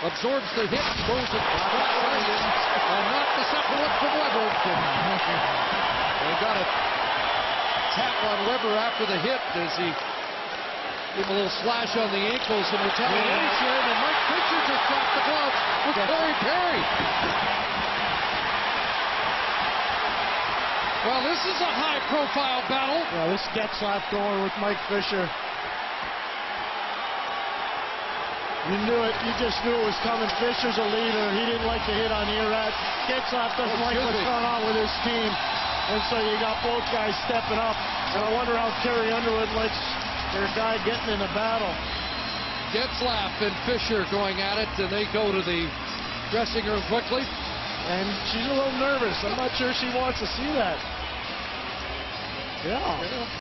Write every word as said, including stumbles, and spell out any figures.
absorbs the hit, throws it flatward, and not the second one from Weber. They got a tap on Weber after the hit as he gave a little slash on the ankles in retaliation, yeah. And Mike Fisher just dropped the glove with yeah. Corey Perry. Well, this is a high-profile battle. Yeah, this Getzlaff going with Mike Fisher. You knew it. You just knew it was coming. Fisher's a leader. He didn't like the hit on Erat. Getzlaff doesn't oh, like what's going on with his team. And so you got both guys stepping up. And I wonder how Carrie Underwood likes their guy getting in a battle. Getzlaff and Fisher going at it, and they go to the dressing room quickly. And she's a little nervous. I'm not sure she wants to see that. Yeah. yeah.